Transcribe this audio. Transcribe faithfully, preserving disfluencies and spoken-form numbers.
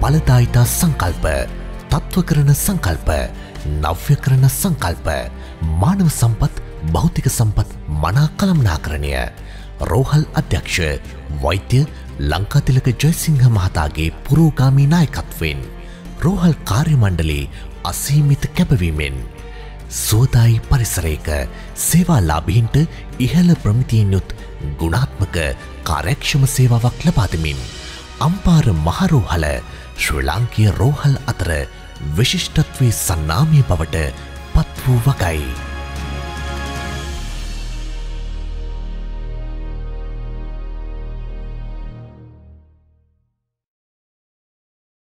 බලදායිතා සංකල්ප, තත්ත්වකරණ සංකල්ප, නව්‍යකරණ සංකල්ප, මානව සම්පත්, භෞතික සම්පත් මනා කළමනාකරණය. රෝහල් අධ්‍යක්ෂ වෛද්‍ය ලංකාතිලක ජයසිංහ මහතාගේ පුරෝගාමී නායකත්වයෙන් රෝහල් කාර්ය මණ්ඩලයේ අසීමිත කැපවීමෙන් සුවදායි පරිසරයක සේවාලාභීන්ට ඉහළ ප්‍රමිතියෙන් යුත් ගුණාත්මක කාර්යක්ෂම සේවාවක් ලබා දෙමින් අම්පාර මහරෝහල ශ්‍රී ලාංකීය රෝහල් අතර විශිෂ්ටත්වයේ සන්නාමය බවට පත් වූ වගයි.